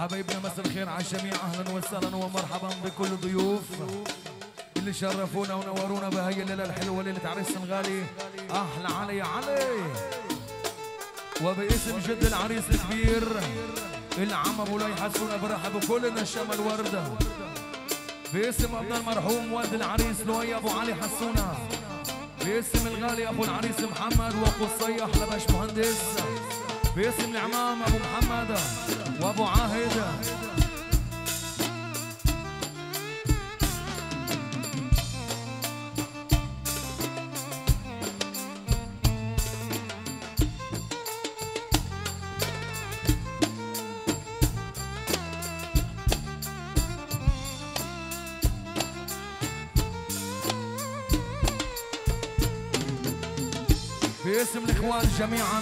حبايبنا مساء الخير على الجميع، اهلا وسهلا ومرحبا بكل الضيوف اللي شرفونا ونورونا بهي الليله الحلوه، ليله عريسنا الغالي احلى علي علي. وباسم جد العريس الكبير العم ابو لي حسونا برحب بكل نشام الورده، باسم ابن المرحوم والد العريس لؤي ابو علي حسونا، باسم الغالي ابو العريس محمد وقصي احلى باش مهندس، باسم العمام ابو محمد وابو عاهد. باسم الاخوان جميعا،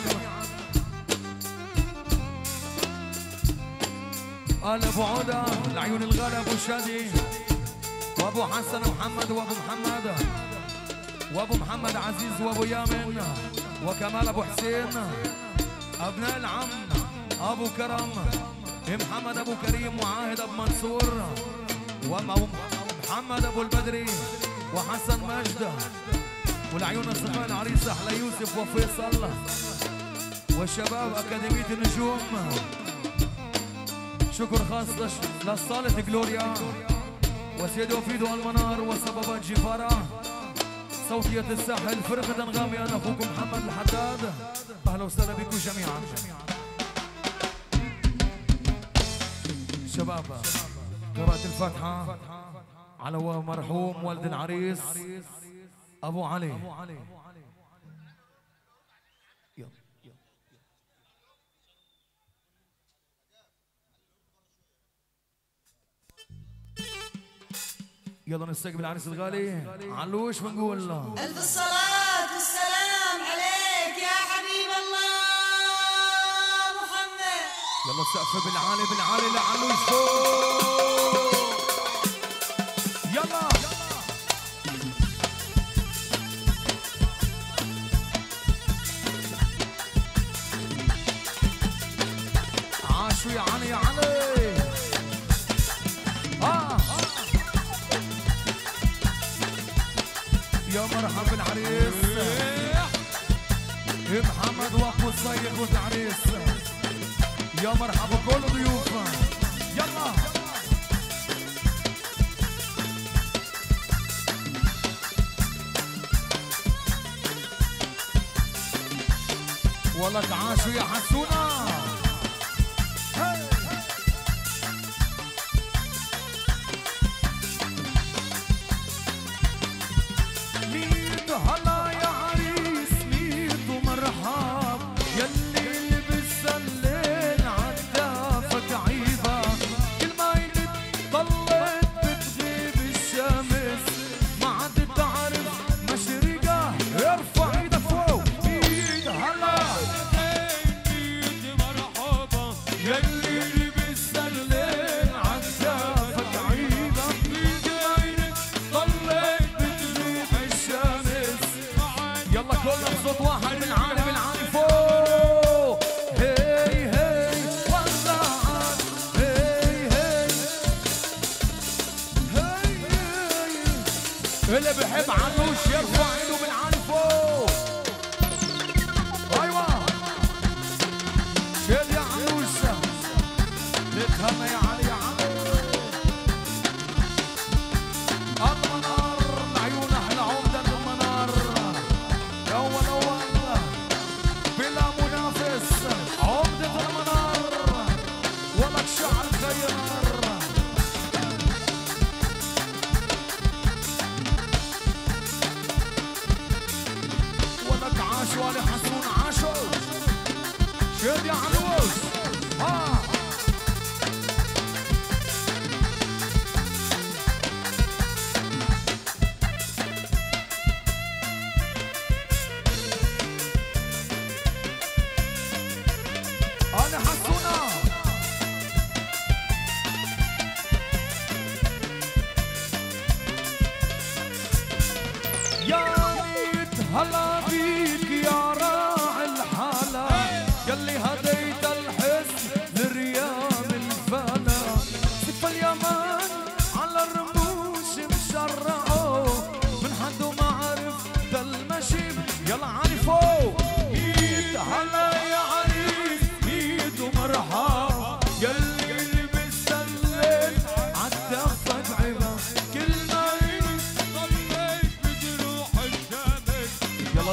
آل ابو عودة العيون الغالي ابو شادي وابو حسن محمد وابو محمد وابو محمد عزيز وابو يامن وكمال ابو حسين، ابناء العم ابو كرم محمد ابو كريم وعاهد ابو منصور ومحمد ابو البدري وحسن مجد، والعيون الصغار العريس احلى يوسف وفيصل، والشباب اكاديميه النجوم. شكر خاص لصالة جلوريا وسيد وفيدو المنار وسبابات جيفارا، صوتية الساحل فرقة انغامي، انا اخوكم محمد الحداد، اهلا وسهلا بكم جميعا. شباب قراءة الفاتحة على مرحوم والد العريس ابو علي. يلا نستقبل العريس الغالي علوش ونقول له ألف الصلاة والسلام عليك يا حبيب الله محمد. يلا سقف بالعالي بالعالي لعلوش فوق. يلا عاشو يا علي يا علي. يا مرحبا بالعريس محمد وابو الصيح والعريس، يا مرحبا كل ضيوفنا. يلا ولك عاشوا يا حسونا. هلا يا عريس ميت ومرحب، يلي لبس الليل عدافك عيبة، كل ما طلت بتغيب الشمس ما عاد تعرف مشرقة، ارفع ايدك فوق ميت هلا ميت مرحبا، يلي لبس الليل عدافك عيبة، يلا كلنا بصوت واحد بالعالي بالعالي فوق. هي هي ولعت هي هي هي، اللي بحب علوش يرفع ايده بالعالي فوق. ايوه شيل يا علوش، نتهنى يا علي يا علي. المنار العيون احلى عمده المنار، أول بلا منافس عمدة المنار، ولك شعر خير. ولك عاشو علي حسون عاشو، شد يا علوش. أنا حسونا يا ميت هلا بيك يا راعي الحالة، يلي هديت الحزن لريام الفلا.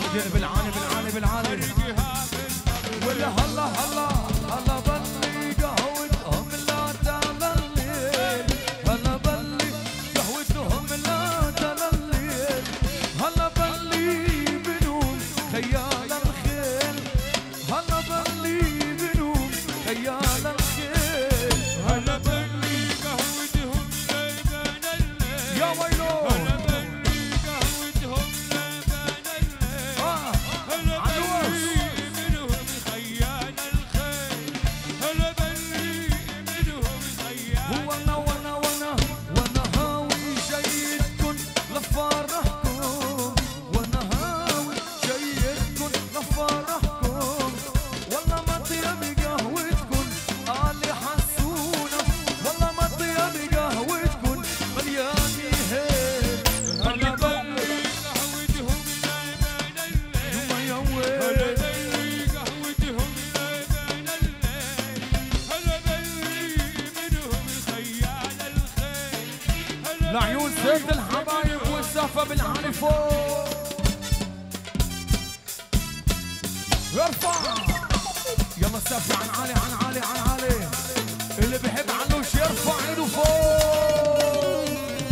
دير بالعالي بالعالي بالعالي ولا هلا هلا هلا بلي قهوتهم لا تلليل هلا بلي قهوتهم لا تلليل هلا بلي بنوم خيال الخيل هلا بلي بنوم خيال الخيل هلا بلي قهوتهم لبن الليل يا ويلو هلا بلي قهوتهم لبن الليل هلا بلي منهم خيال الخيل هلا بلي منهم خيال وانا هاوي جايتكن لفرحكم وانا هاوي جايتكن لفرحكم والله ما طيب قهوتكن قالي حسونا والله ما طيب قهوتكن ملياني هيل هلا بلي قهوتهم لبن الليل يا هلا ويل بلي قهوتهم لبن الليل هلا بلي منهم خيال الخيل هلا لعيون سيد الحبايب والسقفة بالعالي فوق ارفع يلا السقف عن عالي عن عالي عن عالي اللي بيحب عنوش يرفع ايده فوق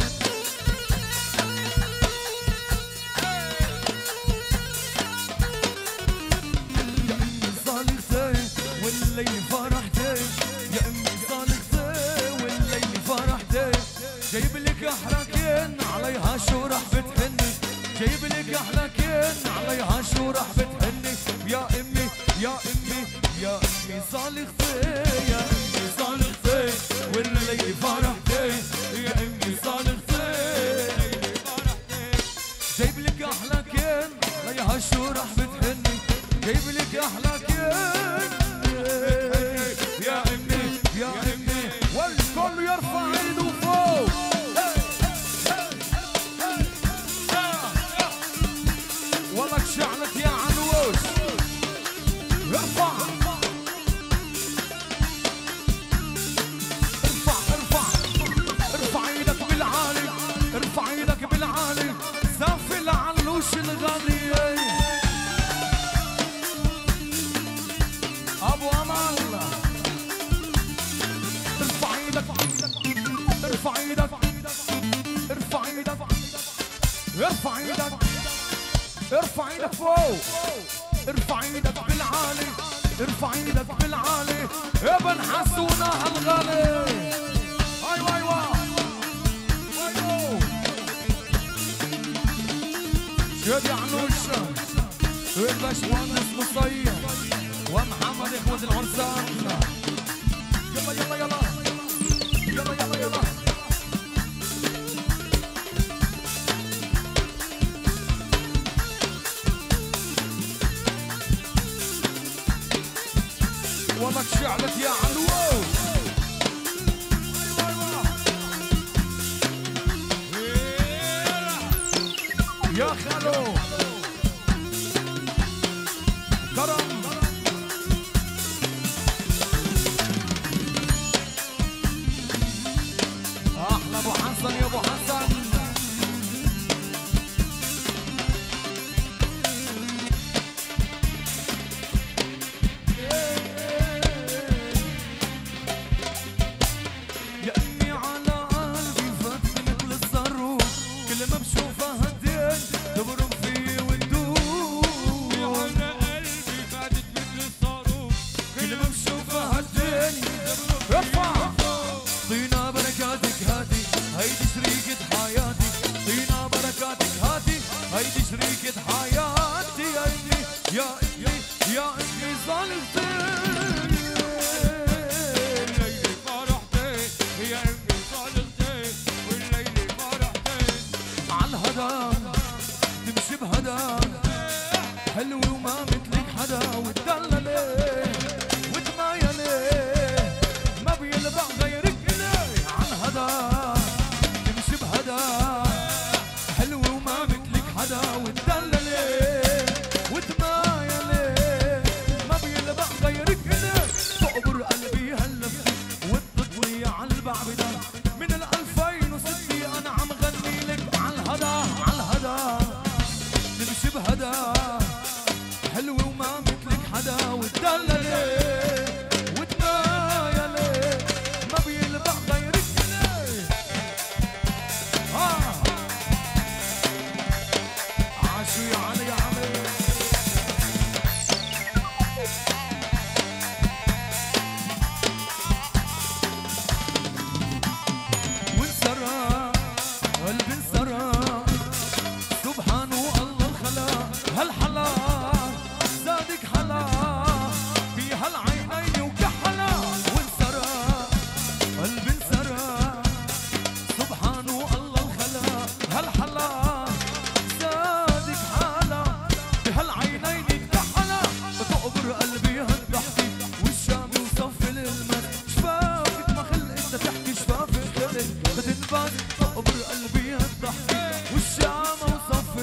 يا امي صالحتي والليل فرحتي يا امي صالحتي والليل فرحتي جايب لك احلى كن عليها شو راح بتهني جايب لك احلى كن عليها شو راح بتهني يا امي يا امي يا امي صالحتي يا امي صالحتي والليل فرحتي يا امي صالحتي جايب لك احلى كن عليها شو راح بتهني جايب لك احلى كن يا امي يا امي والكل يرفع ايده فوق ولك شعلك يا عنوش ارفع ارفع ايدك بالعالي ارفع ايدك بالعالي زف العلوش الغالي ابو امل ارفع ايدك ارفع ايدك ارفع ايدك ارفع ايدك ارفع ايدك فوق ارفع ايدك بالعالي ارفع ايدك بالعالي ابن حسونا هالغالي ايوه ايوه ايوه شد يا عنوش الباشمهندس مصير ومحمد اخوة العرسان يلا يلا يلا يلا يلا يلا ولك شعلك يا علو يا خالو كرم احلى ابو حسن يا ابو حسن يا امي على قلبي فتني مثل الصاروخ كل ما بشوفها هدين تبرم فيه وتدوب على قلبي فاتت مثل الصاروخ كل ما بشوفها هدين ارفع طينا بركاتك هاتي هيدي شريكة حياتي طينا بركاتك هاتي هيدي شريكة حياتي يا امي يا امي يا امي صالحتي والليل فرحتي يا امي صالحتي والليل فرحتي عالهدى تمشي بهدى حلو وما مثلك حدا وتدللي وتمايلي ما بيلبع غيرك إلي عالهدى تمشي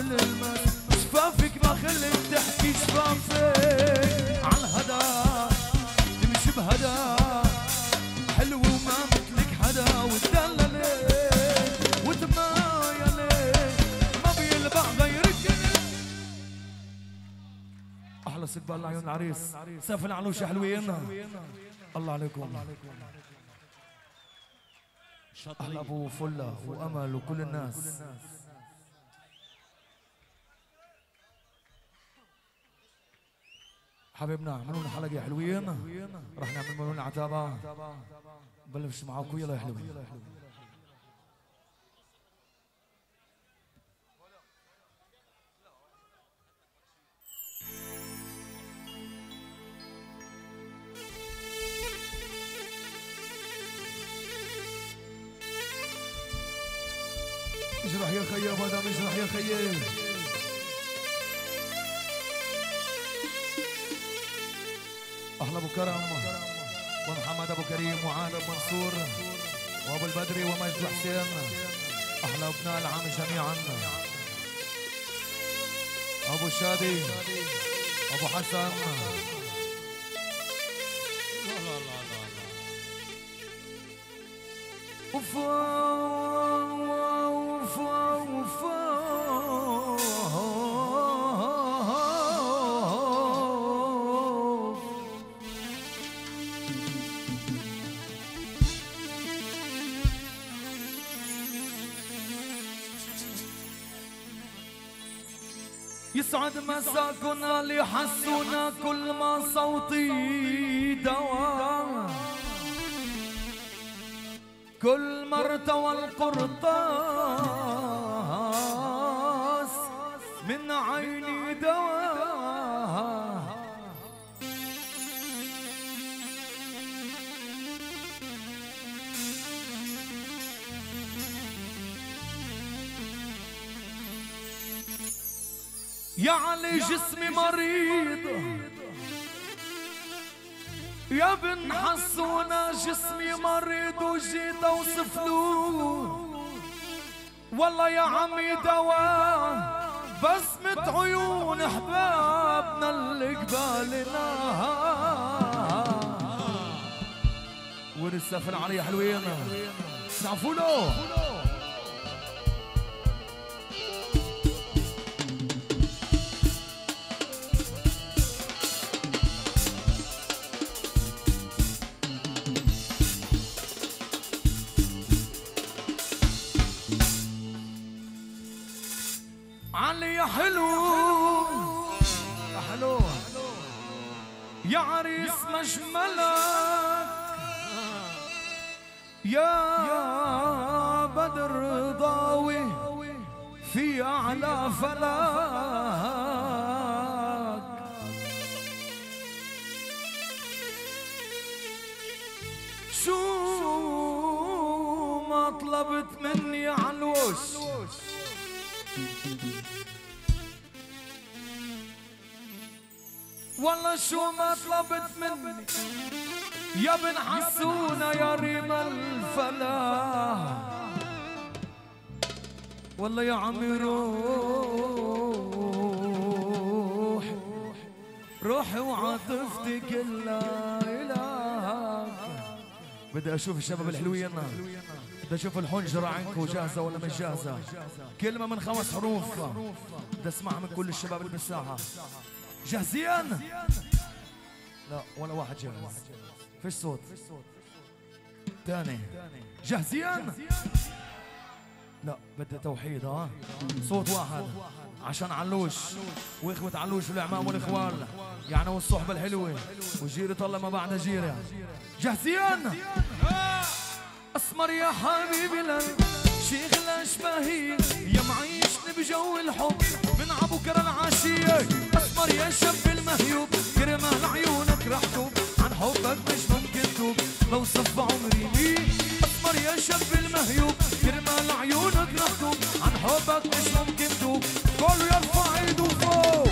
كل المس شفافك ما خلت تحكي شفافك عالهدى تمشي بهدى حلو وما مثلك حدا وتدللي وتمايلي ما بيلبع غيرك. احلى استقبال لعيون العريس سيف العلوشة حلوين الله عليكم. احلى ابو فله وامل وكل الناس. حبيبنا اعملوا لنا حلقه حلوين راح نعمل لنا عتابه بلش معاكم يلا يا حلوين. اجرح يا خيي ابدا اجرح يا خيي. احلى ابو كرم ومحمد ابو كريم وعادل منصور وابو البدري ومجد حسين. احلى ابناء العام جميعا ابو شادي ابو حسن. لا لا لا لا يسعد مساكنا اللي حسونا كل ما صوتي دوا كل ما ارتوى القرطاس من عيني دوا. يا علي جسمي مريض يا بن حسونا جسمي مريض وجيت اوصف له والله يا عمي دواء بسمة عيون احبابنا اللي قبالنا. ولسه في العلي حلوين سعفوا له. علي يا حلو يا حلو يا عريس مجملك يا بدر ضاوي في أعلى فلاك. شو ما طلبت مني علوش والله شو ما طلبت مني يا بن حسونا يا ريم الفلاح. والله يا عمي روح روحي وعاطفتي كلها إلهك. بدي أشوف الشباب الحلوين بدي أشوف الحنجرة عندكم جاهزة ولا مش جاهزة. كلمة من 5 حروف بدي أسمعها من كل الشباب اللي بالساحة. جاهزين؟ لا ولا واحد جاهز. فيش صوت. تاني جاهزين؟ لا بدي توحيد ها صوت واحد عشان علوش واخوة علوش والعمام والاخوان يعني والصحبة الحلوة وجيرة الله ما بعد جيرة. جاهزين؟ اسمر يا حبيبي لك شيخ الاشباهي يا معيشني بجو الحب من ابو كرة العاشية. اسمر يا شاب المهيوب كرمال عيونك رح توب عن حبك مش ممكن توب لو صف عمري لي. اسمر يا شاب المهيوب كرمال عيونك رح توب عن حبك مش ممكن توب. كله يرفع ايده فوق.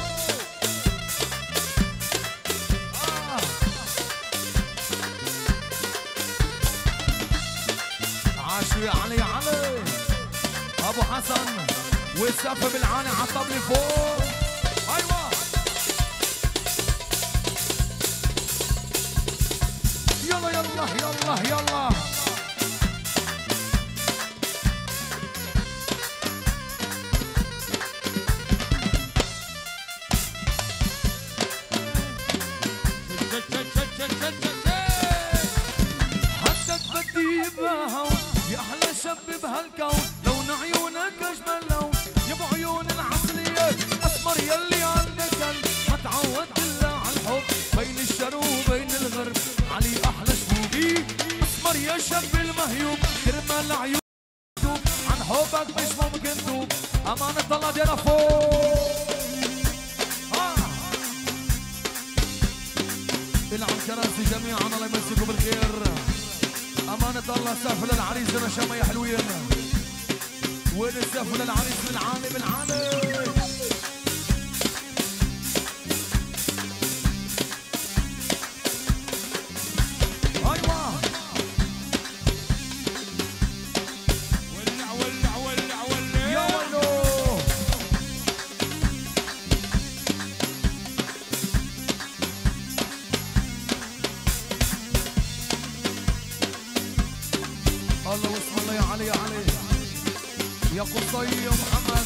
عاشوا يا علي يا علي ابو حسن والسقف بالعالي على الطبل فوق. ايوه يلا يلا يلا يلا حدك بدي بهون يا احلى شب بهالكون، لون عيونك اجمل لون يا ابو عيون العسليه، اسمر يلي عندك قلب ما تعودت الا على الحب، بين الشرق وبين الغرب علي احلى شبوبي، اسمر يا شب المهيوب كرمال عيون عن حبك مش ممكن توب، امانه الله دينا فوق. العن كراسي جميعا الله يمسكم بالخير، أمانة الله سقف للعريس دنا شما يا حلوين، وين السقف للعريس بالعالي بالعالي. أيوة ولع ولع ولع ولع يا ولو الله واسم الله يا علي يا علي يا قصي يا محمد.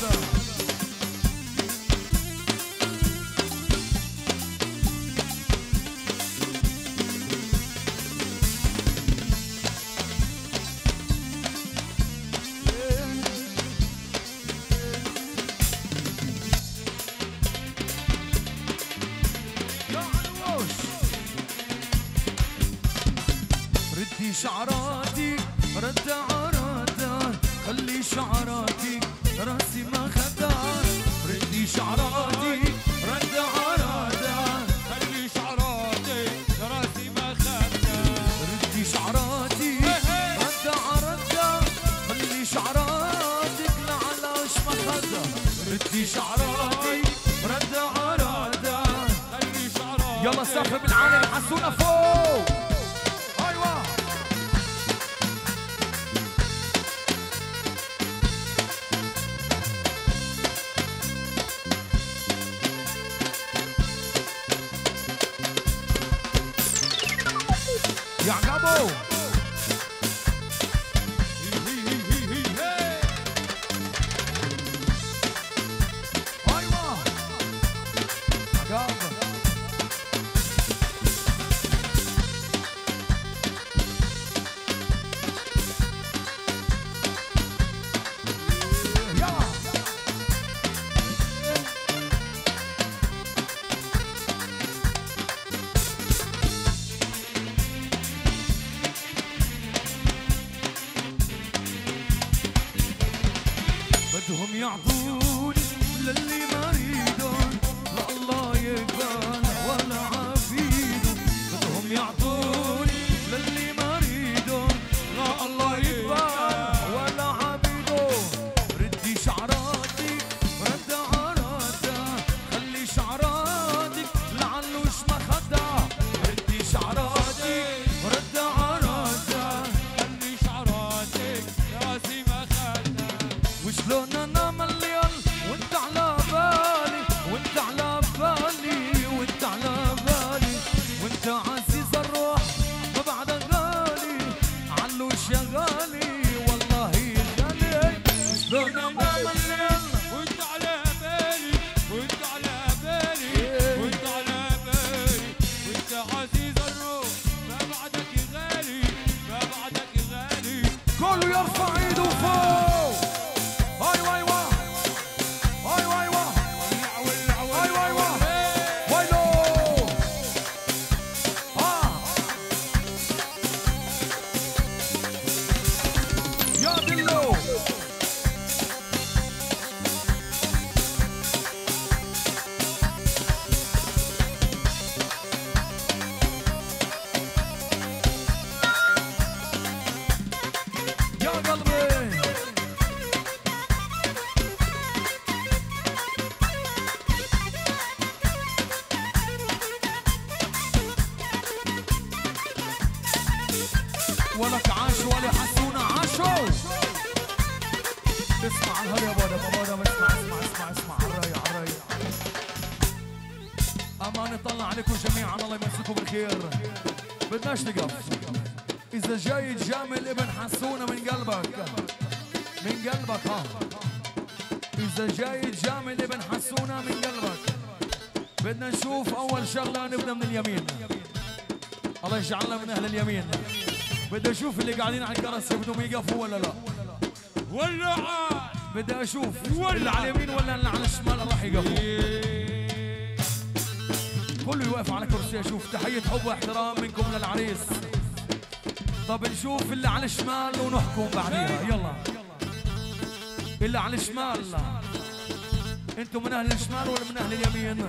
يا علوش ردي شعراتي رد عرادا خلي شعراتي راسي ما خدان، ردي شعراتي رد عرادا خلي شعراتي راسي ما خدان، ردي شعراتي رد عرادا خلي شعراتك لعلى وش ما خدان، ردي شعراتي رد عرادا خلي شعراتي. يلا سقف بالعالي حسونا فوق. ايوه يا عقابو ايوه عقاب بدهم يعطوني للي ما ريدون لا الله يقبل ولا عبيده، بدهم يعطوني للي ما ريدون لا الله يقبل ولا عبيده، ردي شعراتي رد عرادا خلي شعراتك لعلوش ما خدع، ردي شعراتي رد عرادا خلي شعراتك راسي ما خدان، وشلون انا مليان وانت على بالي وانت على بالي وانت على بالي وانت عزيز الروح ما بعدك غالي علوش يا غالي والله غالي، وشلون انا مليان وانت على بالي وانت على بالي وانت على بالي وانت عزيز الروح ما بعدك غالي ما بعدك غالي. كله يرفع ايده فوق. ايوه ايوه ايوه ايوه ولع ولع ولع ايوه ايوه ويلو يا دلو يا قلبي ولك عاشوا ولا حسونا عاشوا اسمع على الهلا يا بودم يا بودم، اسمع اسمع اسمع اسمع على الرايق على الرايق. امان نطلع عليكم جميعا، الله يمسكم بالخير. بدناش نقف. اذا جاي تجامل ابن حسونه من قلبك من قلبك ها، اذا جاي تجامل ابن حسونه من قلبك، بدنا نشوف اول شغله نبدا من اليمين. الله يجعلنا من اهل اليمين. بدي اشوف اللي قاعدين على الكراسي بدهم يقفوا ولا لا؟ ولا بدي اشوف اللي على اليمين ولا اللي على الشمال راح يقفوا. كله يوقف على كرسي. اشوف تحيه حب واحترام منكم للعريس. طب نشوف اللي على الشمال ونحكم بعديها. يلا اللي على الشمال، انتم من اهل الشمال ولا من اهل اليمين؟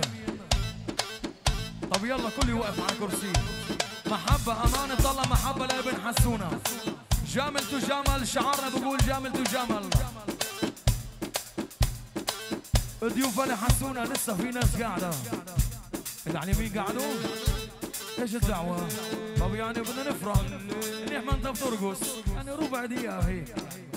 طب يلا كله يوقف على كرسي. محبة أمانة طلع محبة لابن حسونة. جامل تجامل، شعارنا بقول جامل تجامل. ضيوف بني حسونة لسه في ناس قاعدة. اللي على اليمين قعدوا؟ ايش الدعوة؟ طب يعني بدنا نفرح منيح ما انت بترقص، يعني ربع دقيقة هيك.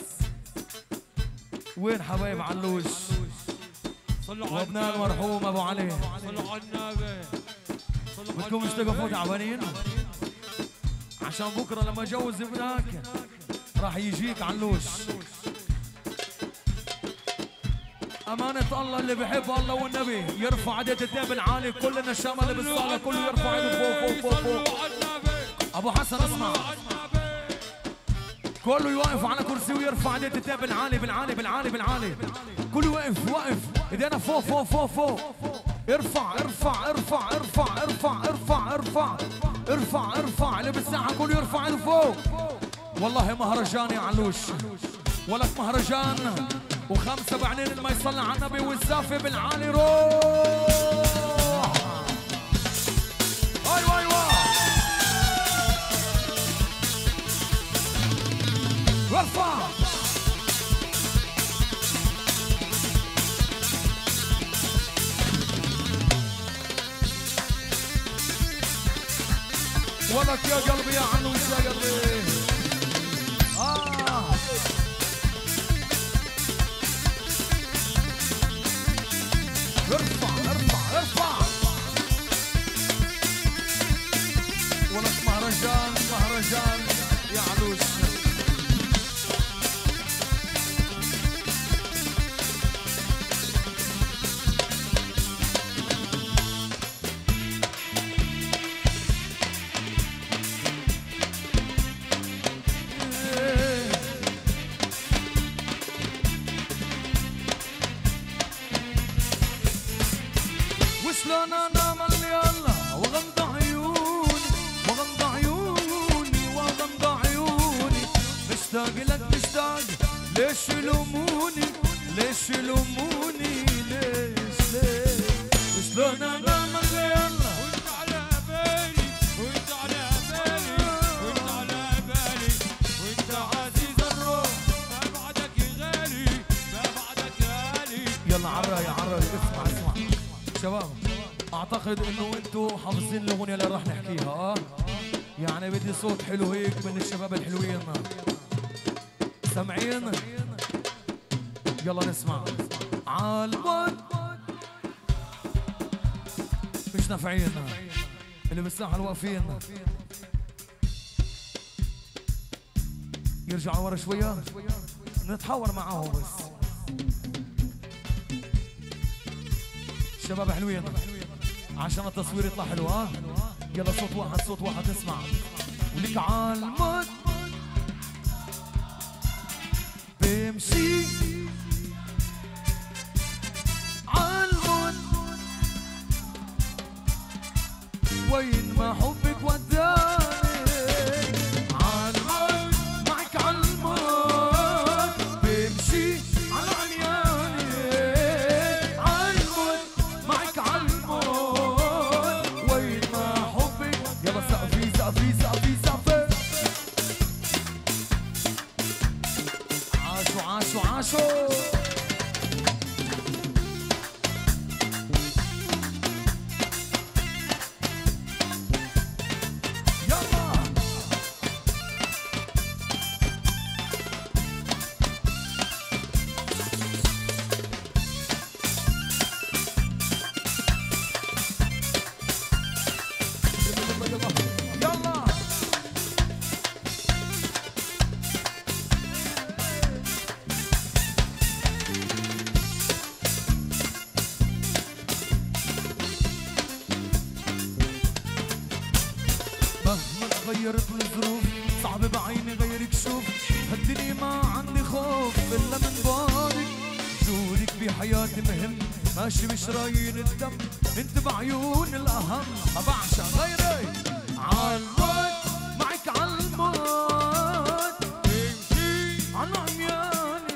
وين حبايب علوش؟ وابناء المرحوم ابو علي. صلوا على النبي. بدكم مش تقفوا تعبانين؟ عشان بكره لما اجوز ابنك راح يجيك علوش. أمانة الله اللي بحب الله والنبي يرفع يديه الدين بالعالي. كلنا الشام اللي بالصالة كله يرفع يده فوق فوق فوق فوق. أبو حسن اسمع، كله يوقف على كرسي ويرفع يديه الدين بالعالي بالعالي بالعالي بالعالي. كله واقف واقف ايدينا فوق فوق فوق فوق. ارفع ارفع ارفع ارفع ارفع ارفع ارفع ارفع ارفع. اللي بالساحة كله يرفع يده فوق. والله مهرجان يا علوش، ولك مهرجان. وخمسة بعدين اللي ما يصلي على النبي والزافة بالعالي روح. ايوه ايوه وارفع. ولك يا قلبي يا علوش يا قلبي. ارفع ارفع ارفع. ولك مهرجان مهرجان يا علوش. وشلون انا مليان وغمض عيوني وغمض عيوني وغمض عيوني. مشتاق لك مشتاق. ليش يلوموني ليش يلوموني ليش ليش. وشلون انا مليان وانت على بالي وانت على بالي وانت على بالي وانت عزيز الروح ما بعدك غالي ما بعدك غالي. يلا عراي عراي. اسمع اسمع شباب، اعتقد انه انتوا حافظين الاغنيه اللي راح نحكيها. يعني بدي صوت حلو هيك من الشباب الحلوين. سامعين؟ يلا نسمع. عالمود مش نافعين اللي بالساحه الواقفين. يرجعوا ورا شويه نتحاور معاهم بس. شباب حلوين عشان التصوير يطلع حلو. يلا صوت واحد صوت واحد اسمع. ولك عالمود بمشي عالمود وين ما حبك وداني. عالمود معك عالمود بمشي على عمياني. عالمود معك عالمود وين ما حبك. يلا سقفي سقفي سقفي سقفي. عاشوا عاشوا عاشوا. غيرت الظروف صعب بعيني غيرك شوف هالدنيا ما عندي خوف الا من بعدك وجودك بحياتي مهم ماشي بشرايين الدم انت بعيون الاهم ما بعشق غيرك عالموت معك عالموت تمشي عالعمياني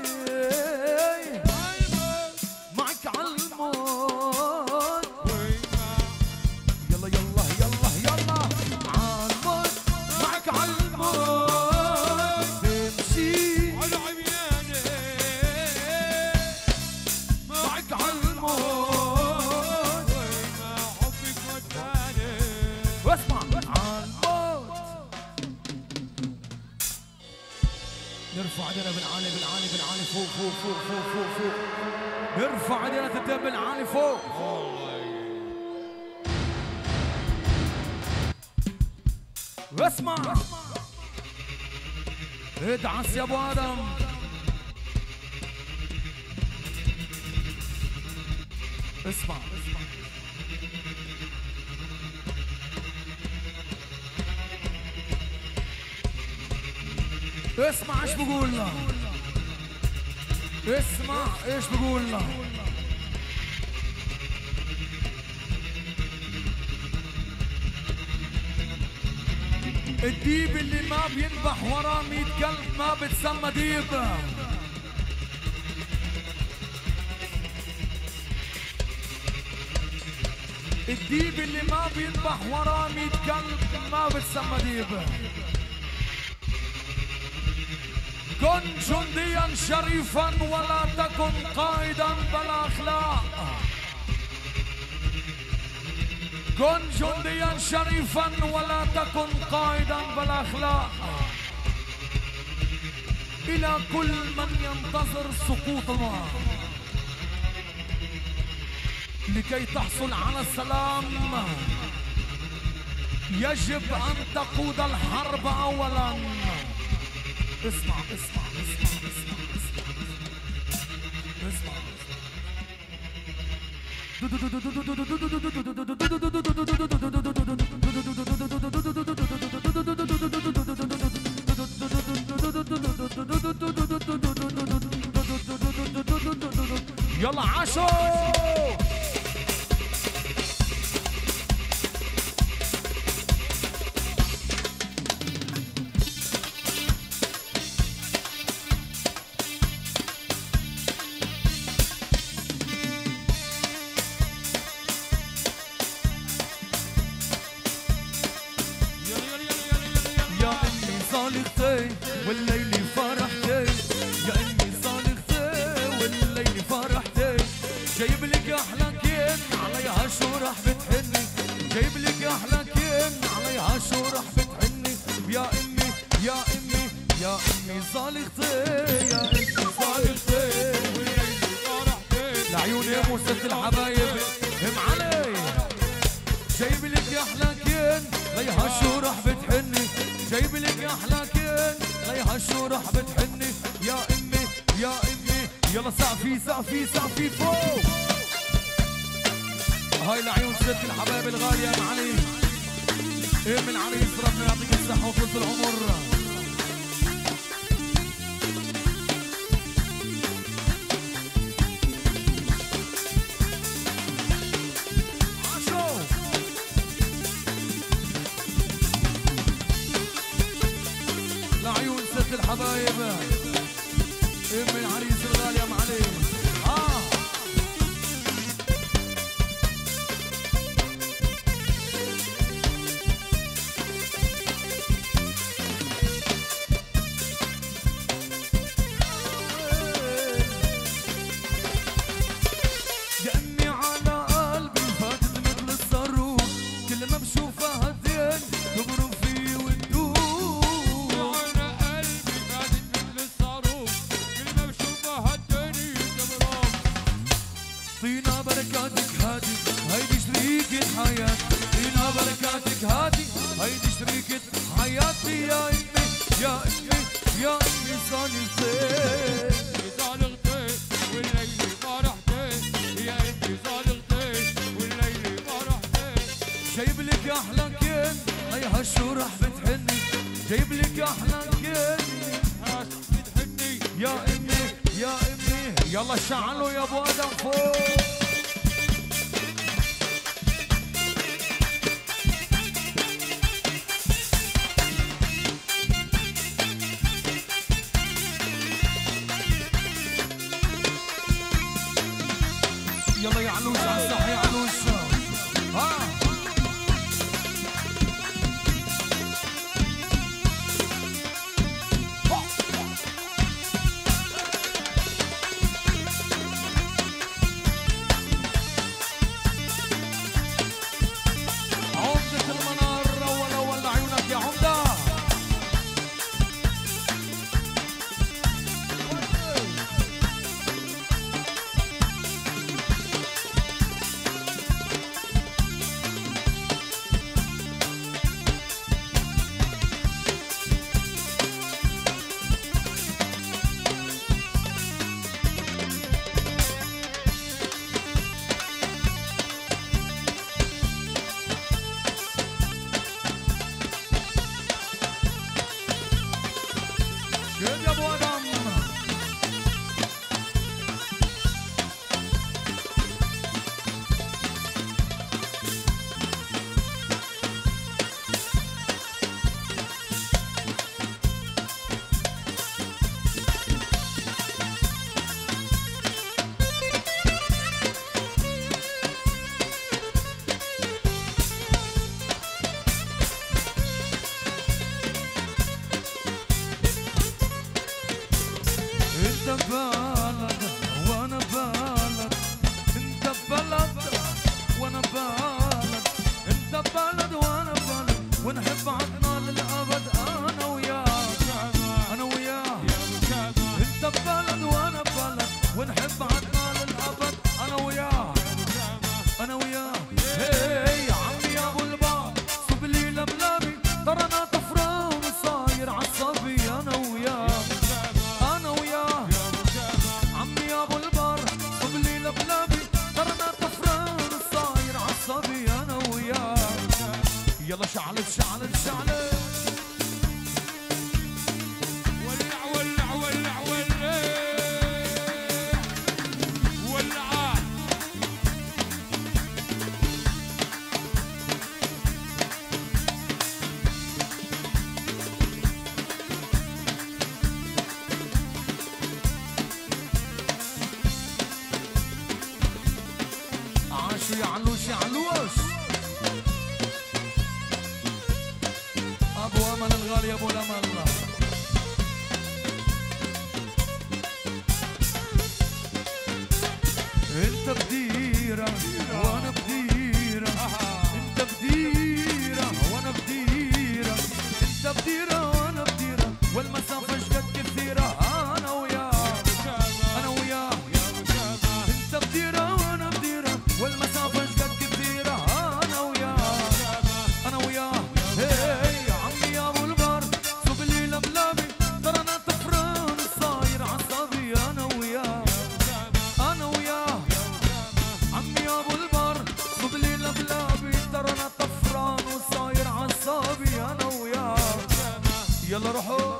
معك عالموت وين ما يلا يلا يلا يلا عالموت معك عالموت تمشي على عمياني معك عالموت وين ما حبك وداني واسمع عالموت نرفع ايدينا بالعالي بالعالي بالعالي فوق فوق فوق فوق فوق فوق نرفع ايدينا تتم بالعالي فوق واسمع ادعس يا ابو ادم اسمع اسمع ايش بقول له اسمع ايش بقول له الديب اللي ما بينبح وراه 100 كلب ما بتسمى ديب الديب اللي ما بينبح وراه 100 كلب ما بتسمى ديب كن جنديا شريفا ولا تكن قائدا بلا اخلاق كن جنديا شريفا ولا تكن قائدا بلا اخلاق الى كل من ينتظر سقوط الماء لكي تحصل على السلام يجب ان تقود الحرب اولا اسمع اسمع اسمع اسمع اسمع يلا عاشو والليل فرحتي يا امي صالحتي والليل فرحتي جايب لك احلى كين عليها شو راح بتحني جايب لك احلى كين عليها شو راح بتحني يا امي يا امي يا امي صالحتي يا امي صالحتي والليل فرحتي لعيون ام وست الحبايب هم علي جايب لك احلى كين ليها شو راح بتحني جايب لك احلى كين ليها شو راح بتحني يا امي يا امي يلا سقفي سقفي سقفي فوق هاي لعيون ست الحبايب الغاليه ام علي ام العريس ربنا يعطيك الصحه وطول العمر لعيون ست الحبايب ام العريس الغالي ام علي يا امي على قلبي فاتت مثل الصاروخ كل ما بشوفها هالدين تبرم فيه وتدوب على قلبي فاتت مثل الصاروخ كل ما بشوفها هالدنيا تبرم طينا بركاتك هادي هيدي شريكة حياتي طينا بركاتك هادي هيدي شريكة حياتي يا امي يا امي يا امي صالحتي صالحتي والليل فرحتي يا انتي صالحتي والليل فرحتي جايب لك احلى كين ليها شو راح بتحني جايب لك احلى كلمة بتحني يا امي يا امي، يلا شعلوا يا ابو ادم فوق. يلا يا علوش على الصح يا علوش. عمدة المنار ولا ولا عيونك يا عمدة. شد يا ابو ادم. انت بلد وانا بلد، انت بلد وانا بلد، انت بلد وانا بلد، ونحب عدنا للابد انا وياك انا وياك. انت بلد وانا بلد، ونحب عدنا للابد انا وياك انا وياك. هي عمي يا ابو البار صب لي لبلبي، ترى انا طفران وصاير عصبي انا وياك انا وياك. عمي يا ابو البر صب لي لبلبي، ترى انا طفران وصاير عصبي انا وياك. يلا شعلت شعلت شعلت. ولع ولع ولع ولع ولع. عاشوا يا علوش يا علوش. ابو امل الغالي ابو الامل. انت بديره وانا بديره، انت بديره وانا بديره، انت بديره وانا بديره، والمسافه شقد كثيره انا وياك انا وياك. انت بديره وانا بديره، والمسافه شقد كثيره انا وياك انا وياك. هي عمي يا ابو البر صب لي لبلبي، ترى انا طفران صاير عصبي انا وياك انا وياك. عمي يا ابو البر صب لي لبلبي، ترى انا طفران وصاير عصبي انا وياك. يلا روحوا.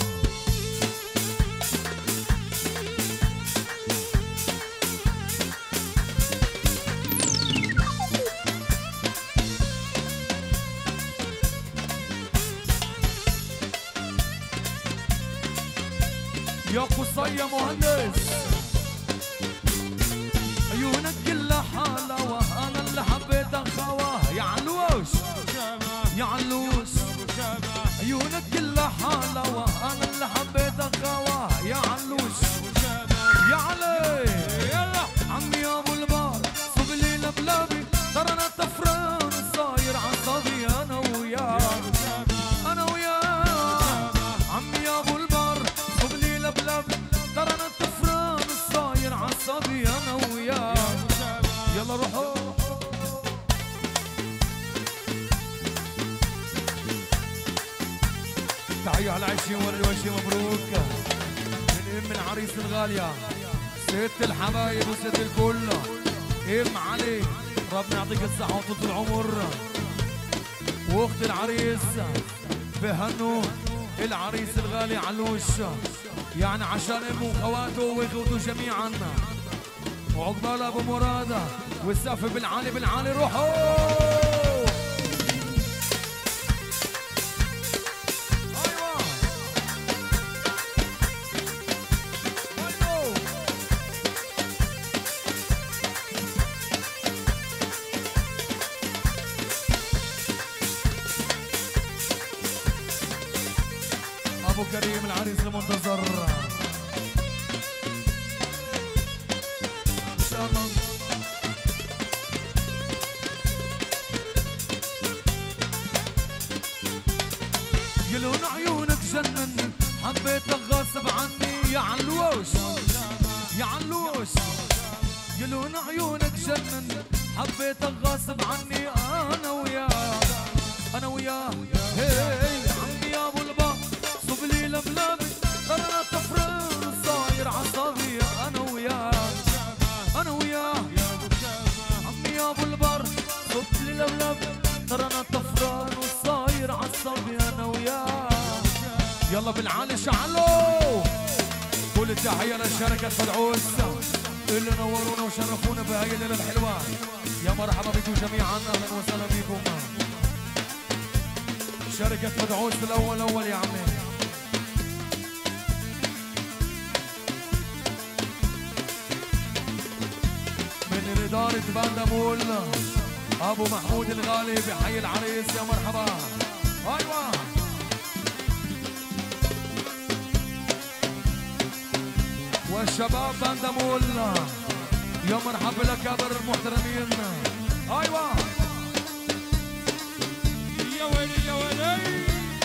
يا قصي يا مهندس، عيونك كلها حلاوة، أنا اللي حبيت أخواه يا علوش يا علوش. عيونك كلها حلاوة، أنا اللي حبيت أخواه يا علوش يا علي. يلا عمي يا أبو البار صب لي لبلبي، ترى أنا طفران صاير عصبي أنا وياك أنا وياك. عمي يا أبو البار صب لي لبلبي، ترى أنا طفران صاير عصبي أنا وياك. يلا روحوا. تحية على عشي ورد وشي مبروك من ام العريس الغالية ست الحبايب وست الكل ام علي، ربنا يعطيك الصحة وطول العمر. واخت العريس بهنوا العريس الغالي علوش، يعني عشان امه وخواته واخوته جميعا، وعقبال ابو مراد والسقف بالعالي بالعالي. روحوا ابو كريم العريس المنتظر. يلون عيونك جنن حبيتك غصب عني يا علوش يا علوش. يلون عيونك جنن حبيتك غصب عني انا وياك انا وياك. هي عمي يا ابو الباب صب لي لبلبي انا طفران صاير عصبي انا وياك انا وياك. عمي يا ابو البر صب لي لبلبي ترى انا طفران وصاير عصبي انا وياك. يلا بالعالي شعلوا. كل التحيه لشركه فدعوس اللي نورونا وشرفونا بهاي الليله الحلوه. يا مرحبا بكم جميعا، اهلا وسهلا بكم. شركه فدعوس الاول اول يا عمي. من اداره باندامول ابو محمود الغالي بحي العريس. يا مرحبا. ايوه والشباب باندامول يا مرحبا الاكابر المحترمين. ايوه يا ويلي يا ويلي.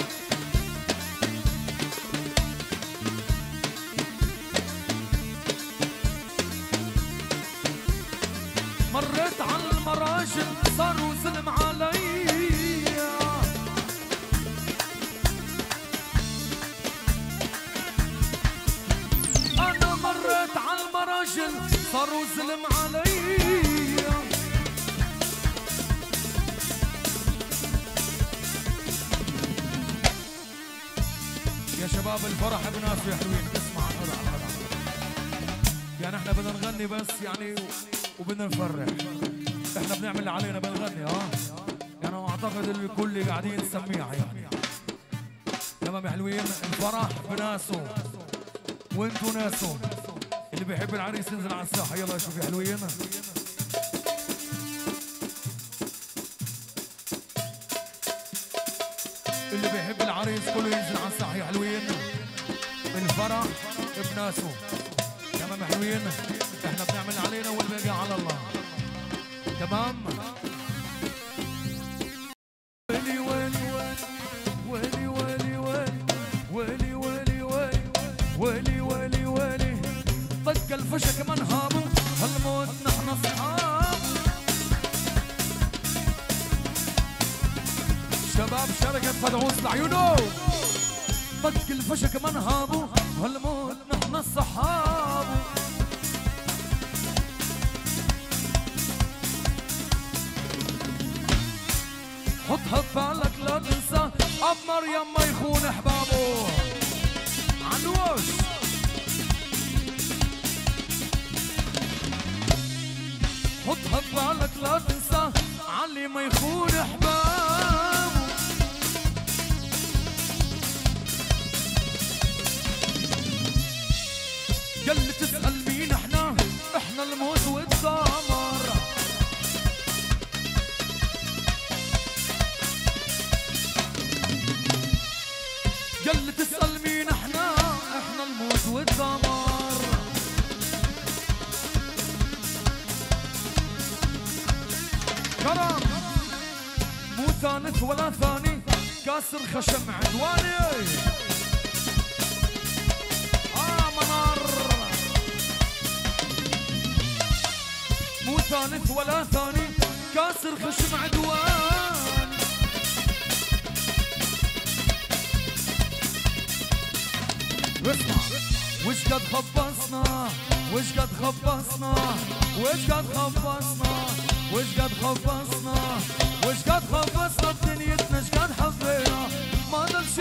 مريت على المراجل صاروا سلم علي. انا مريت على المراجل صاروا سلم علي. يا شباب الفرح بناس حلوين. اسمع يعني احنا بدنا نغني بس يعني وبدنا نفرح. احنا بنعمل اللي علينا بنغني. يعني اعتقد الكل قاعدين نسميها يعني. تمام يا حلوين. الفرح بناسه وانتوا ناسه. اللي بيحب العريس ينزل على الساحه. يلا شوف يا حلوين. اللي بيحب العريس كله ينزل على الساحه يا حلوين. الفرح بناسه. تمام يا حلوين. احنا بنعمل علينا والباقي على الله. تمام. ويلي ويلي ويلي ويلي ويلي ويلي ويلي ويلي ويلي. طق الفشك منهابه هالموت نحن اصحاب. شباب شركة فدعوس لعيونه. طق الفشك منهابه هالموت نحن الصحاب. حطها ببالك لا تنسى اب مريم ما يخون احبابه. علوش حطها ببالك لا تنسى علي ما يخون احبابه. قال تسأل مين احنا الموت والدمار. قال تسأل مين احنا الموت والدمار. كرم مو ثالث ولا ثاني كاسر خشم عدواني. منار مو ثالث ولا ثاني كاسر خشم عدوان. اسمع وش قد خبصنا وش قد خبصنا وش قد خبصنا وش قد خبصنا وش قد خبصنا بدنيتنا اش قد حبينا. ما ضل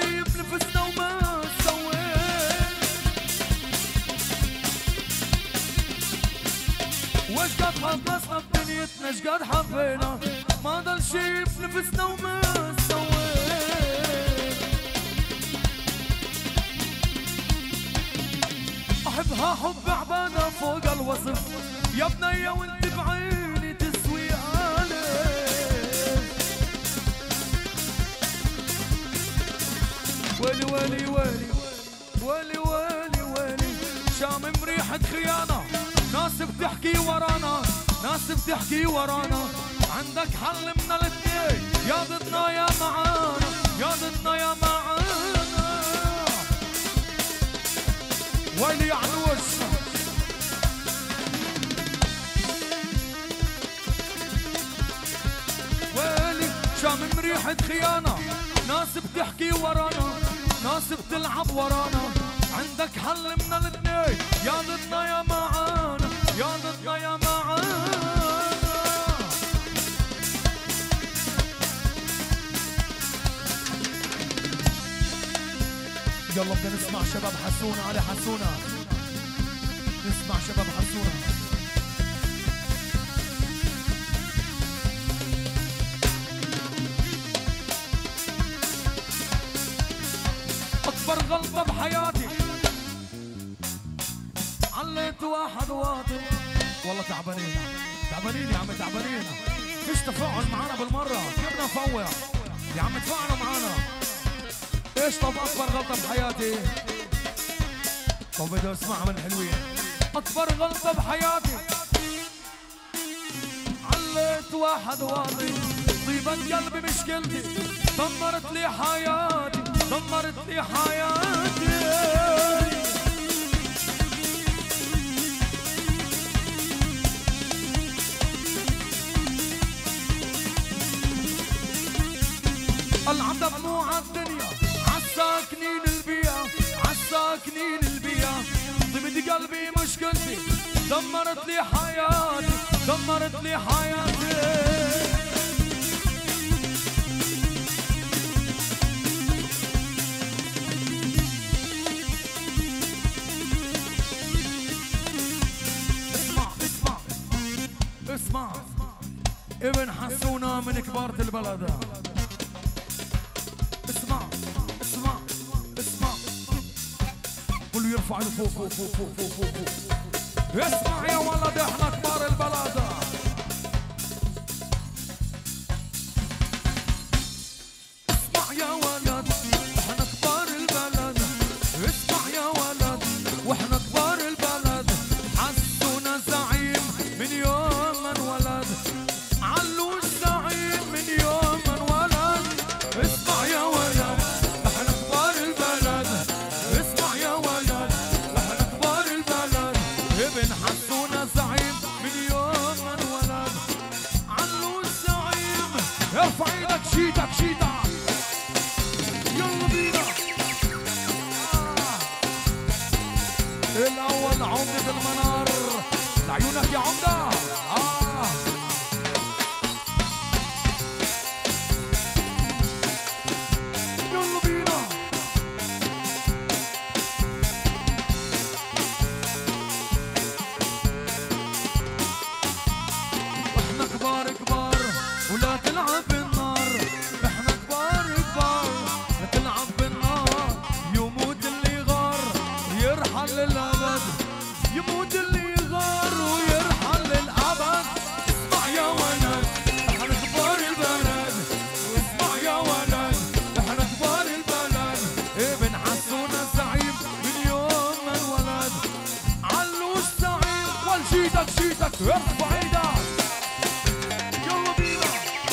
عشنا شقد حبينا ما ضل شي بنفسنا وما سوينا. احبها حب عبادة فوق الوصف يا بنية وانت بعيني تسوي ويلي ويلي ويلي ويلي ويلي ويلي شامم ريحة خيانة ناس بتحكي ورانا ناس بتحكي ورانا عندك حل من الاثنين يا ضدنا يا معانا يا ضدنا يا معانا. ويلي يا عروس ويلي شامم ريحة خيانة ناس بتحكي ورانا ناس بتلعب ورانا عندك حل من الاثنين يا ضدنا يا معانا يا ضدنا يا معانا. يلا بدنا نسمع شباب حسونة علي حسونة نسمع شباب حسونة. أكبر غلطة بحياتي عليت واحد واطي والله تعبانين تعبانين يا عم تعبانين فيش تفاعل معانا بالمرة كيف بدنا نفوع يا عم تفاعلوا معانا. ايش طب اكبر غلطة بحياتي؟ طب بدي اسمعها من الحلوين. اكبر غلطة بحياتي عليت واحد واطي طيبة قلبي مشكلتي دمرت لي حياتي دمرت لي حياتي. العذاب مو عالدنيا عالساكنين البيئة عالساكنين البيئة طيبة قلبي مشكلتي دمرت لي حياتي دمرت لي حياتي. اسمع ابن حسونة من كبارة البلد اسمع اسمع اسمع كله يرفع له فوق فوق فوق فوق فوق فوق فوق. اسمع يا ولد احنا كبار البلد اسمع يا ولد احنا كبار البلد اسمع يا ولد واحنا كبار البلد حسونا زعيم من يوم من ولد علوش زعيم من يوم من ولد. اسمع يا ولد احنا كبار البلد اسمع يا ولد احنا كبار البلد ابن حسونا زعيم من يوم من ولد علوش زعيم. ارفع ايدك شيتك شيتك يلا بينا. الاول عمدة المنار لعيونك يا عمدة يلا بينا. احنا كبار كبار ولا تلعب بالنار احنا كبار كبار لا تلعب بالنار يموت اللي غار يرحل للأبد يموت اللي غار ويرحل للأبد. اسمع يا ولد احنا كبار البلد اسمع يا ولد احنا كبار البلد ابن حسونا زعيم من يوم من ولد علوش زعيم والشيتك شيتك ارفع ايدك يلا بينا.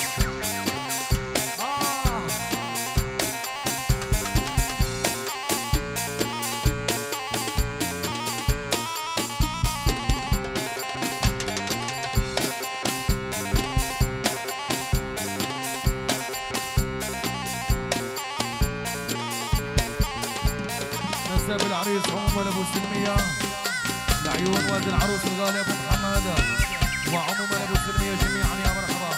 نسب العريس عموما ابو سلمية لعيون والد العروس الغالي ابو محمد وعموما ابو سلمية جميعا يا مرحبا.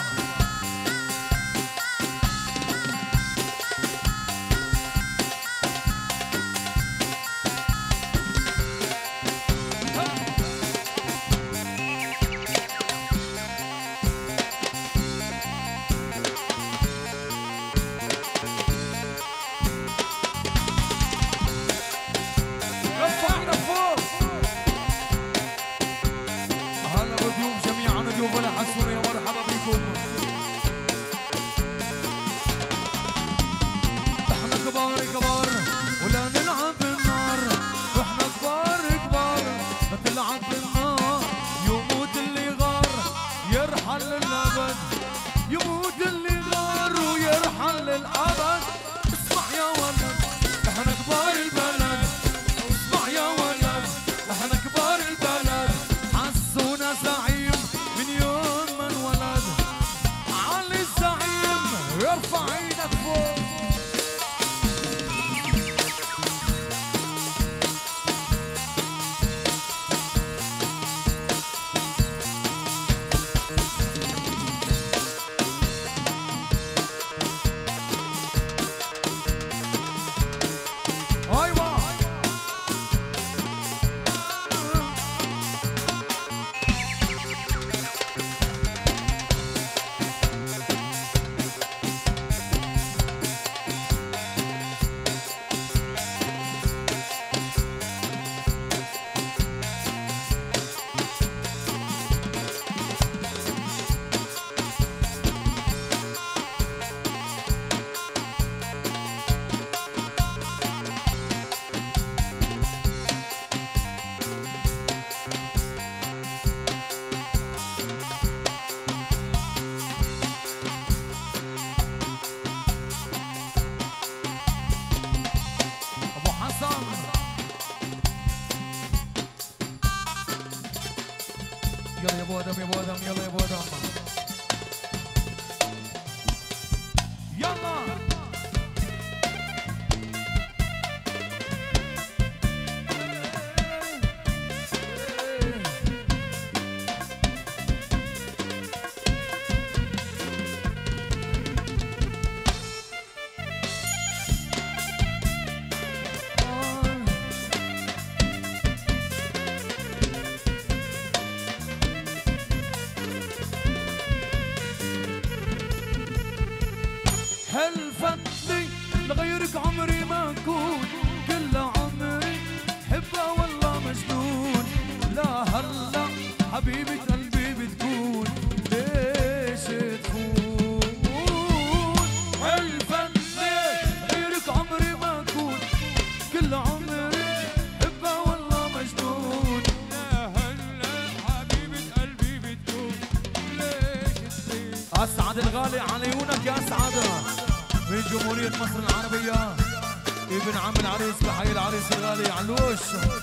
يرحل للأبد، يموت اللي غار ويرحل للأبد. اسمع يا ولد احنا كبار البلد، اسمع يا ولد احنا كبار البلد. حسونا زعيم من يوم ما انولد، علي الزعيم يرفع ايدك فوق. يلا يا ابو ادم يا ابو ادم يلا يا ابو ادم يلا. حلفتني لغيرك عمري ما اكون، كل عمري حبه والله مجنون. لا هلا حبيبة قلبي بتكون، ليش تخون؟ حلفتني غيرك عمري ما اكون، كل عمري حبه والله مجنون. لا هلا حبيبة قلبي بتكون، ليش تخون؟ اسعد الغالي على عيونك يا اسعد من جمهورية مصر العربية، ابن عم العريس بحي العريس الغالي علوش،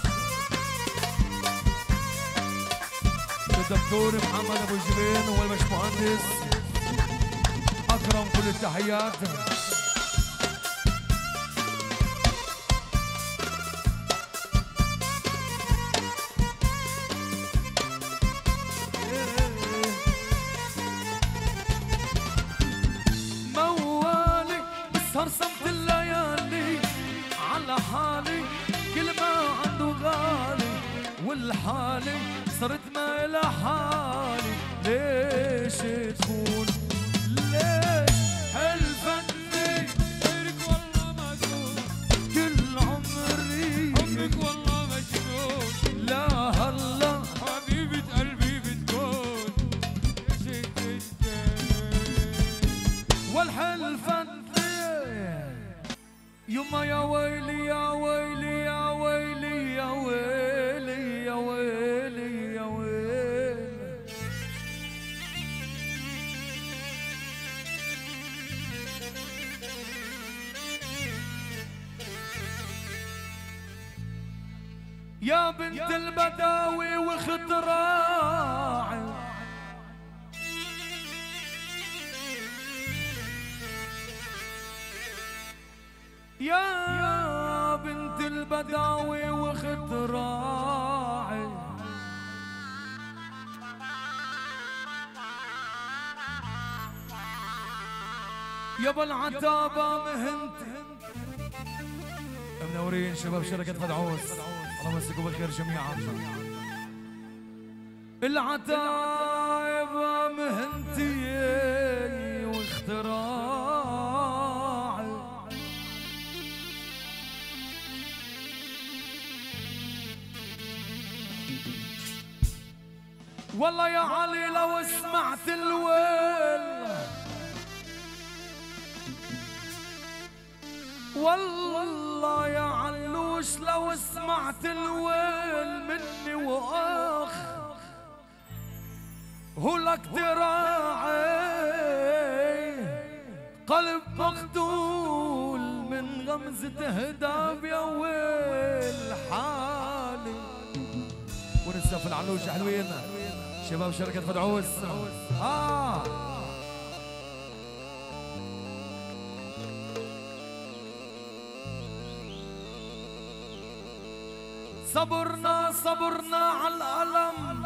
الدكتور محمد ابو جبين والبشمهندس اكرم، كل التحيات. صرصمت الليالي على حالي، كل ما عنده غالي والحالي صرت ما إلى حالي. ليش تكون؟ ليش حلفتني غيرك والله ما أكون، كل عمري حبك والله مجنون. لا هلا حبيبة قلبي بتكون، ليش تكون؟ والحلفة يما يا ويلي يا ويلي يا ويلي يا ويلي يا ويلي يا ويلي. يا بنت البداوي وخضراعي، يا بنت البداوي وخضراعي، يابا العتابة مهنتي. منورين شباب شركة فدعوس، الله يمسكوا بالخير جميعا. العتابة مهنتي واختراعي، والله يا علي لو سمعت الويل، والله يا علوش لو سمعت الويل مني واخ، هو لك دراعي قلب مقتول من غمزة هداب يا ويل حالي. ونسف العلوش حلوين شباب شركة فدعوس. صبرنا صبرنا على الألم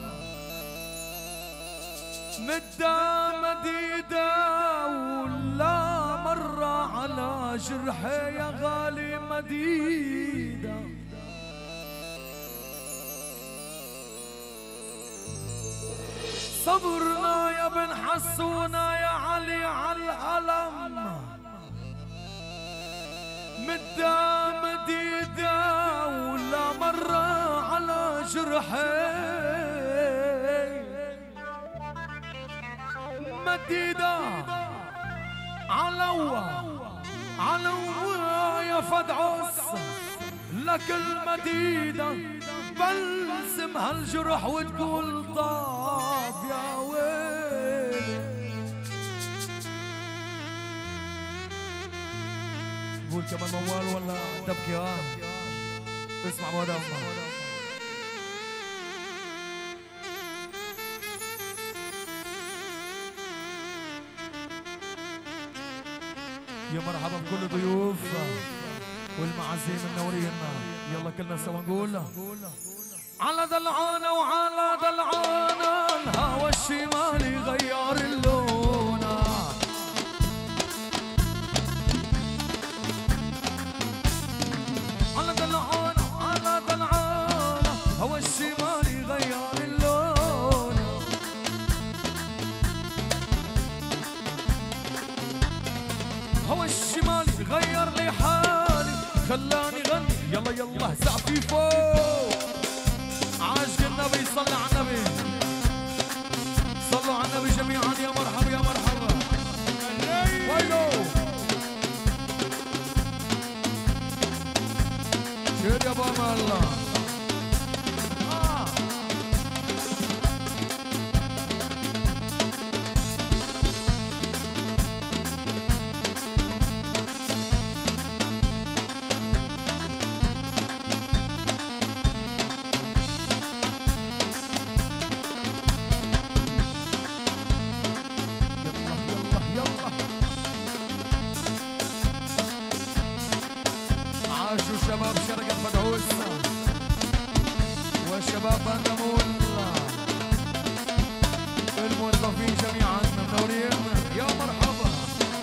مدة مديدة ولا مرة على جرحي يا غالي مديدة. صبرنا يا بن حسونا يا علي على الألم مدة مديدة ولا مرة على جرحي مديدة علوة يا فدعوس لك المديدة بلسم هالجرح وتقول طاب يا ويلي. قول كمان موال ولا تبكي اسمع مواد يا مرحبا بكل ضيوف والمعازيم منورين. يلا كلنا سوا نقول على دلعانة وعلى دلعانة الهوى الشمالي غير اللون. على دلعانة على دلعانة هوى الشمالي غير اللون. هوى الشمالي غير لي حالي خلاني غني يلا يلا سقفي فوق. عاشق النبي صلى على النبي صلوا على النبي جميعا يا مرحبا يا مرحبا. ويلو شير يا بابا الله. عاشوا شباب شركة فدعوس وشباب بندمول الموظفين جميعا منورين يا مرحبا.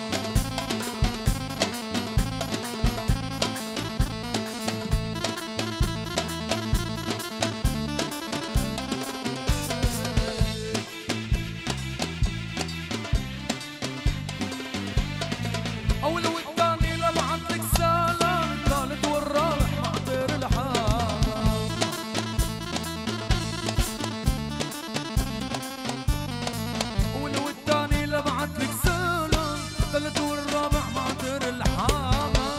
أول والثاني لبعت لك سلام الثالث والرابع معطر الحامة. أول والثاني لبعت لك سلام الثالث والرابع معطر الحامة.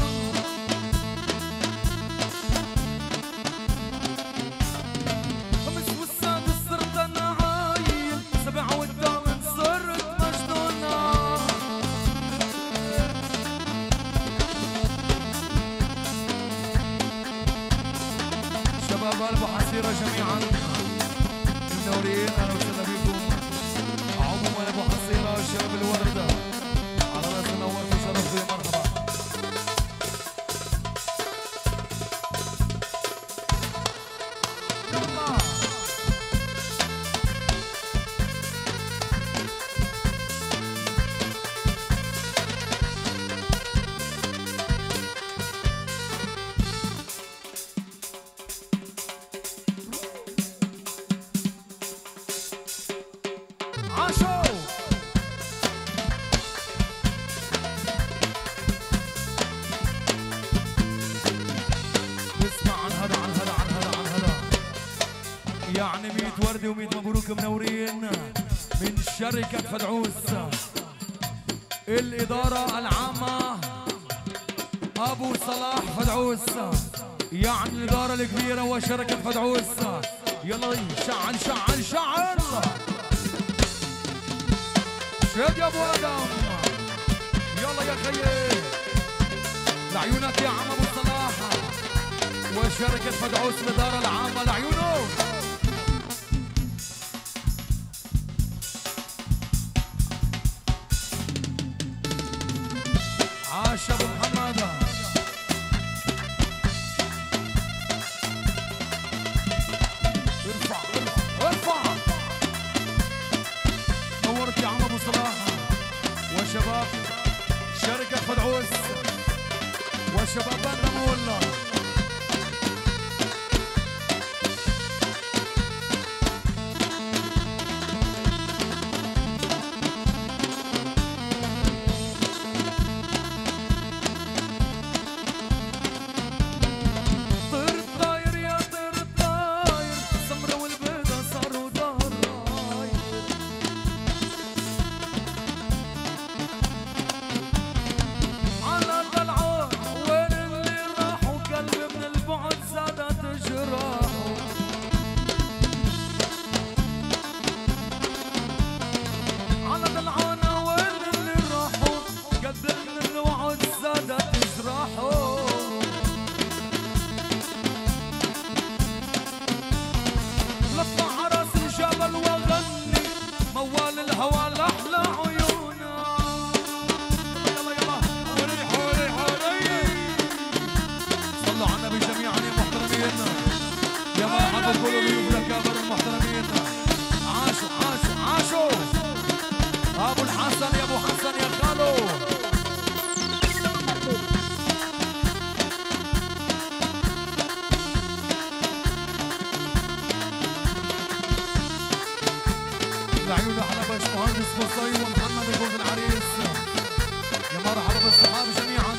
خمس والسادس صرت أنا عايل سبعة والثامن صرت مجنونة. شباب أبو حسيرة جميعا منورين أهلا وسهلا بكم. عموما أبو حسيرة شباب الوردة على راس منور وشرف يا مرحبا. يلا عاشوا اسمع عن هذا عن هذا عن هذا عن هذا يعني 100 وردة و100 مبروك منورين من شركة فدعوس الإدارة العامة أبو صلاح فدعوس يعني الإدارة الكبيرة وشركة فدعوس. يلا شعل شعل شعل شد يا ابو ادم يلا يا خيي لعيونك يا عم ابو صلاح وشركة مدعوس الإدارة العامة لعيونه عاش ابو محمد ارفع ارفع نورت يا عم ابو صلاح وشباب شركة مدعوس وشباب بندمول لعيون احلى باشمهندس بصي ومحمد الجوز العريس يا مرحبا بالصحاب جميعا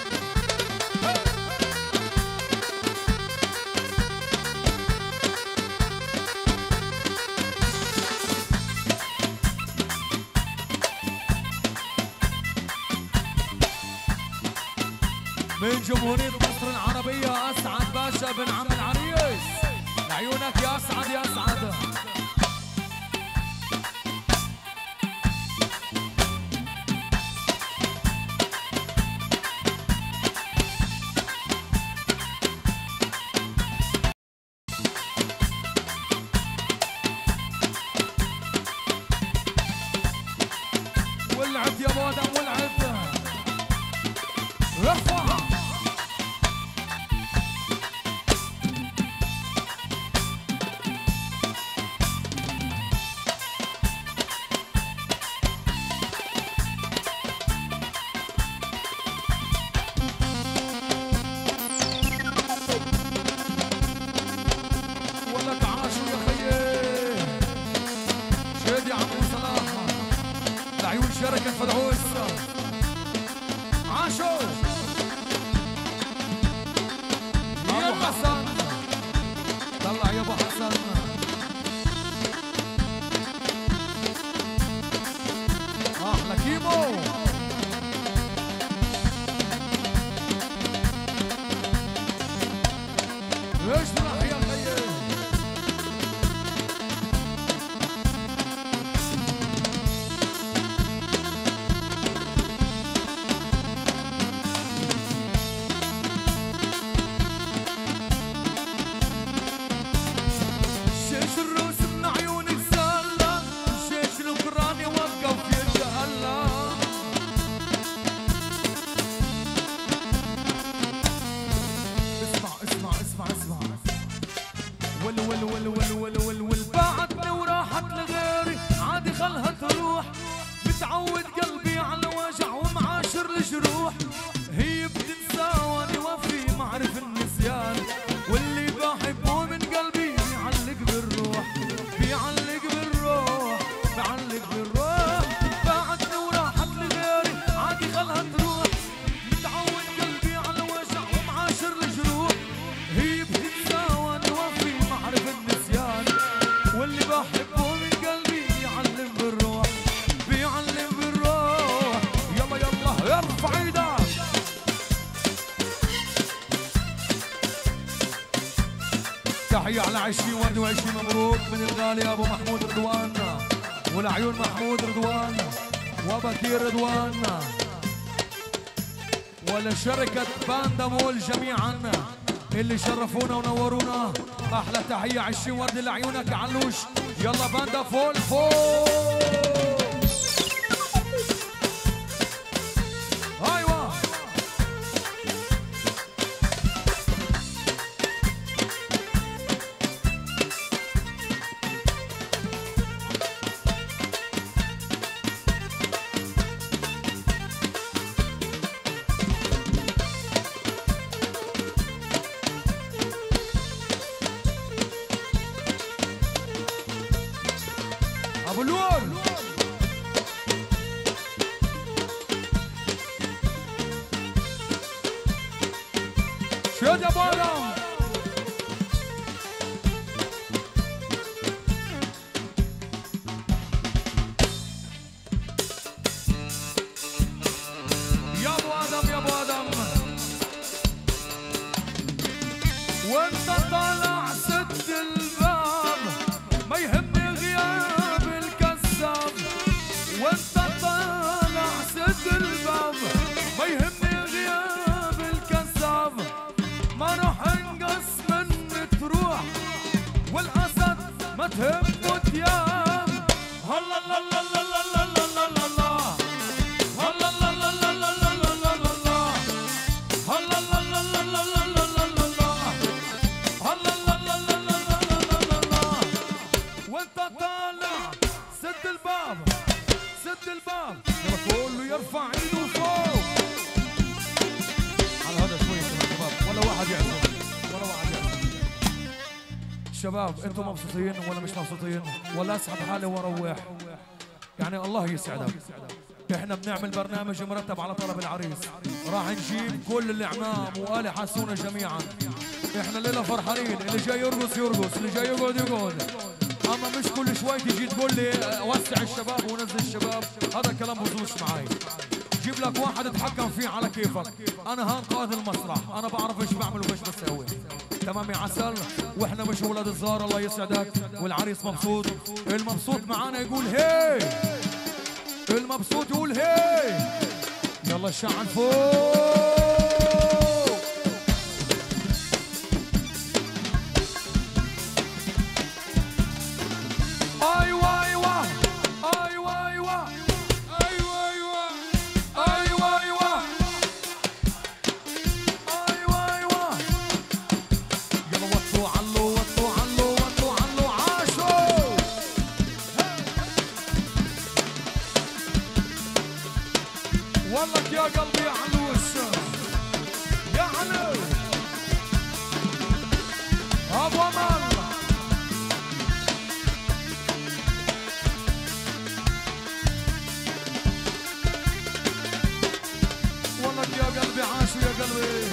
من جمهورية مصر العربية أسعد باشا بن عم العريس لعيونك يا أسعد يا أسعد ولعت يا ابو ادم ولعت ارفع ولك عاشوا يا خيي شد يا عمو صلاح لعيون شركة فدعوس عاشوا ابو حسن طلع يا ابو حسن احلى كيمو اشرح يا خيي بعدني وراحت لغيري عادي خلها تروح متعود قلبي على الوجع ومعاشر الجروح هي بتنسى وانا وفي معرف النسيان واللي بحبه من قلبي بيعلق بالروح بيعلق بالروح بيعلق بالروح بعدني وراحت لغيري عادي خلها تروح متعود قلبي على الوجع ومعاشر الجروح هي بتنسى وانا وفي معرف النسيان واللي بحبه من قلبي بيعلم بالروح بيعلم بالروح يلا يلا ارفع ايدك تحية على 2021 مبروك من الغالي ابو محمود رضوان ولعيون محمود رضوان بكير رضوان ولشركة باندا مول جميعا اللي شرفونا ونورونا. احلى تحية 20 ورد لعيونك يا علوش. يلا باندا فول فول. ايوه ابو اللول. شد يا بولا. يا ابو ادم يا ابو ادم وانت طالع سد الباب ما يهمني غياب الكذاب. وانت طالع سد الباب ما يهمني غياب الكذاب. ما راح انقص من تروح والاسد ما تهمه ثياب. هلا لا لا لا لا لا لا لا لا هلا لا لا لا لا لا لا لا هلا لا لا لا لا لا لا لا هلا لا لا لا لا لا لا. وانت طالع سد الباب سد الباب يلا كله يرفع ايده فوق. على هذا شوي يا شباب ولا واحد يعزم ولا واحد يعزم. شباب انتم مبسوطين ولا مش مبسوطين ولا اسحب حالي واروح؟ يعني الله يسعدك. احنا بنعمل برنامج مرتب على طلب العريس. راح نجيب كل الاعمام وآل حسونة جميعا. احنا الليله فرحانين. اللي جاي يرقص يرقص اللي جاي يقعد يقعد. اما مش كل شوي تجي تقول لي وسع الشباب ونزل الشباب. هذا الكلام بزوش معي. جيب لك واحد تتحكم فيه على كيفك. انا هان قائد المسرح. انا بعرف ايش بعمل وايش بسوي. تمام يا عسل. واحنا مش اولاد الزهر. الله يسعدك. والعريس مبسوط. المبسوط معانا يقول هي. المبسوط يقول هي. يلا الشعل فوق. ايوه ايوه ايوه ايوه ايوه ايوه ايوه ايوه ايوه ايوه. يلا وطوا علو وطوا علو وطوا علو عاشوا. والله يا قلبي يا علوش يا علو ابو امل. والله يا قلبي عاشوا يا قلبي.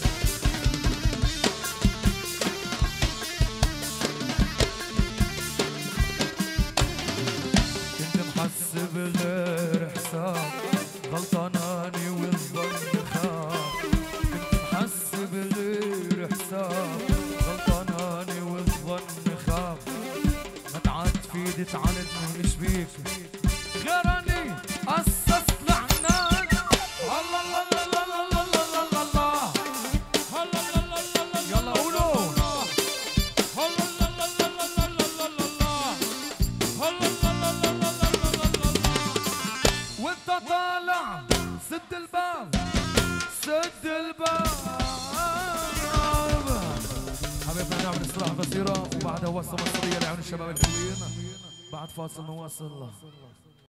كنت محسب غير حساب غلطاناني والظن خاب. كنت محسب غير حساب غلطاناني والظن خاب. ما تعاد تفيد تعاندني ايش بيك غيراني اسس لعنان. الله الله الله الله الله الله الله الله الله الله. يلا قولوا الله الله الله الله الله الله الله الله الله. وانت طالع سد الباب سد الباب. حبيبنا نعمل استراحة قصيرة وبعدها وصة مصرية لعيون الشباب الحلوين. بعد فاصل نواصل.